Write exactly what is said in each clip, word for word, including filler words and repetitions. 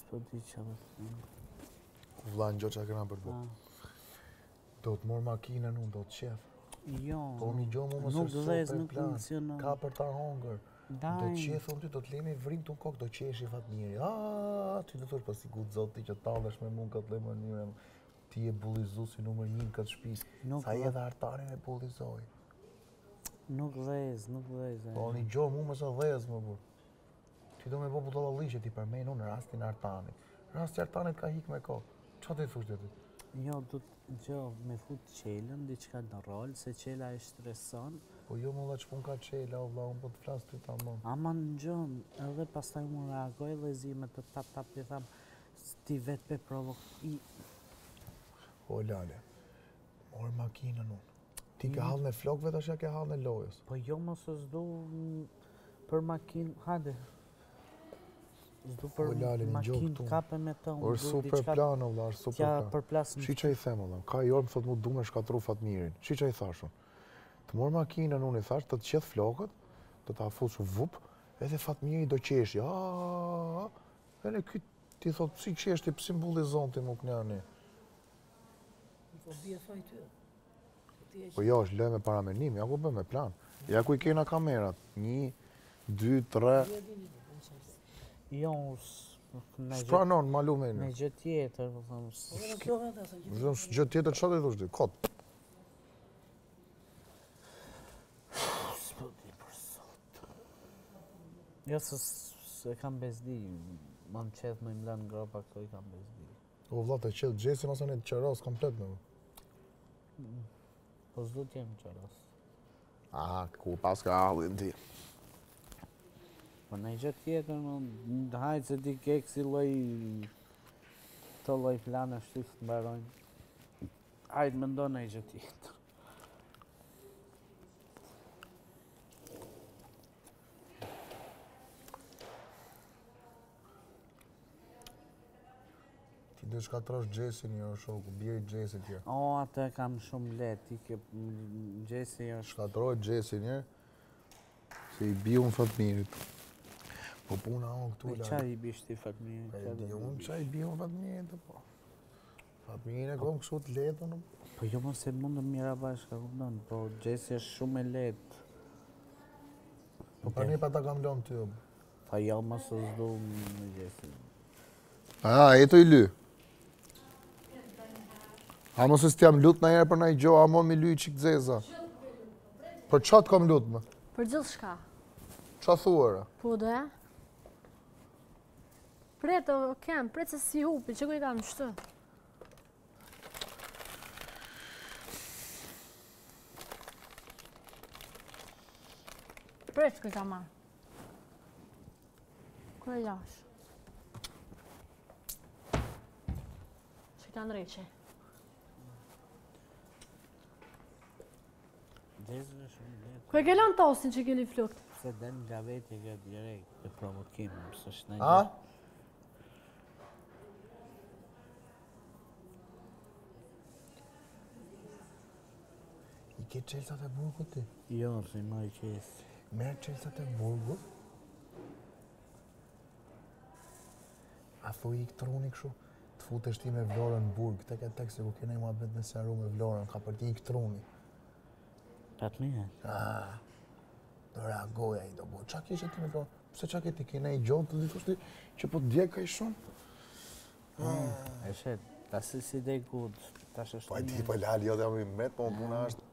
S'po di që dhe... Vlla në gjo që këna për bu. Do të mor makinën unë, do të qef. Jo, Po një gjo mu më nuk sërso dhez, për nuk plan. funksionon. Ka për ta hongër. Do të Dajnë. qef unë ty, do të lemi vrim të në kokë, do qeshi fatë njëri. Aaaa, ty do thosh pa si gutë zoti që talësh me mund këtë lemë njëre. Ti e bullizu si numër një në këtë shpi. Sa i edhe artarin e bullizoj. Nuk dhez, nuk dhez. Po një gjo mu më së dhez më bur. Ti do me bo putolla lishe ti përmenu në rastin artanit. Rasti artanit ka hik me kokë. Qa të i thush dhe ti? Jo, du të gjo me fut qelën, diçka në rol, se qela e streson. Po jo më dhe që pun ka qela, o vla, unë po të flasë ty ta mon. Ama në gjon, edhe pastaj mu reagoj dhe zi me të tap tap i tham, ti vetë pe provok... O lale, morë makinën unë. Ti ke halë në flokve të shja ke halë në lojës. Po jo më se zdu për makinë, hajde. Zdu për makinë kape me të unë. Orë super plan, o vla, orë super plan. Shi që i them, o vla, ka i orë më thot mu du me shkatru Fatmirin. Shi që i thashun. Të morë makinën unë i thash, të të qethë flokët, të të afushu vup, edhe Fatmiri do qeshi. Aaaa, edhe këtë ti thot, si qeshti, pësi mbullizon ti mu kënjani. Po bje faj ty. Po jo, është lë me paramenim, ja ku bë me plan. Ja ku i kena kamerat. Një, dy, tre... Jo, Shpranon, malu me në gjë tjetër, po thëmë... Gjë tjetër, që të i thush ti? Kot. S'po di për sot. Jo, se kam bezdi, ma më qedh më i mlanë gropa, këto i kam bezdi. O vla, të qedh gjesi, masa një të qeras komplet me më. Po s'du t'jem qeras. A, ku pas ka allin ti. Po në gjë tjetër, në hajtë se ti ke kësi loj... të loj plane shtifë të mbarojnë. Hajtë më ndonë në gjë tjetër. Ti dhe shkatrosh gjesin jo shoku, bjeri gjesin tje. O, atë kam shumë let, ti ke gjesi jo... Shkatroj gjesin një, se i bi unë Fatmirit. Po puna unë këtu la... Qa i bishti Fatmirit? E di unë qa i bi unë Fatmirit, po. Fatmirit e kom kësut letë, në... Po jo më se mundë mira bashka, kupton, po gjesi është shumë e letë. Po për një pa ta kam lënë ty, o. Pa jo më se zdu në gjesi. A, eto i ly. A më se s'tjam lutë në jerë për në i gjo, a më mi ly i qikë dzeza. Për qatë kam lutë më? Për gjithë shka. Qa thuara? Po dhe? Pretë, kem, pretë se si hupi, që ku i kam shtë? Pretë ku i kam marë. Ku e lash? Që i ka ndreqe? Gjesi është shumë letë. Ku e ke lanë tosin që keni flukt? Se den nga veti nga direkt të provokim, së është në A? gjë. I ke qelsat e burgut ti? Jo, si ma i qesi. Merë qelsat e burgut? A thu i këtruni këshu? Të futesh ti me Vlorën në burg, tek e tek se ku kene i mua bet në seru me Vlorën, ka për ti i këtruni. Pat me e? Ah, do reagoja i do bo. Qa kishe ti me Vlorën? Pse qa ke ti kene i gjonë të dikush ti që po t'djek ka i shumë? E shet, ta si si dhe i gudë, ta shështë... Po e ti po lali, jo dhe jam i met, po më puna është...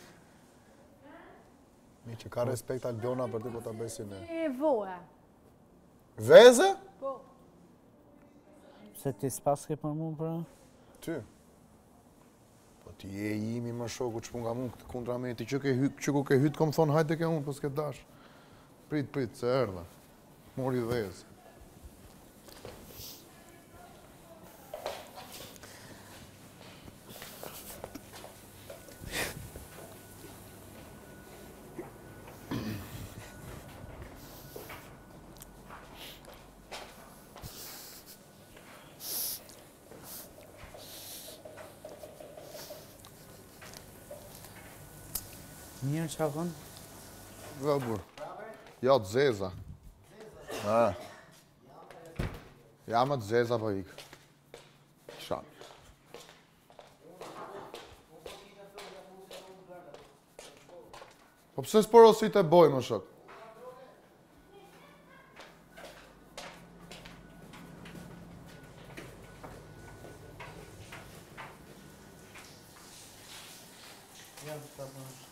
Mi që ka respekt Albiona për ti po ta besin e... E voe. Veze? Po. Se ti s'pas ke për mu për? Ty? Po ti e jimi më shoku që pun ka mu këtë kundra me ti që ku ke hytë kom thonë hajtë ke unë, po s'ke dash. Prit, prit, se erdha. Mori veze. Mirë që akon? Dhe burë. Ja të zeza. Ha. Ja më të zeza po ikë. Shan. Po pse s'porosit e boj më shok? Ja,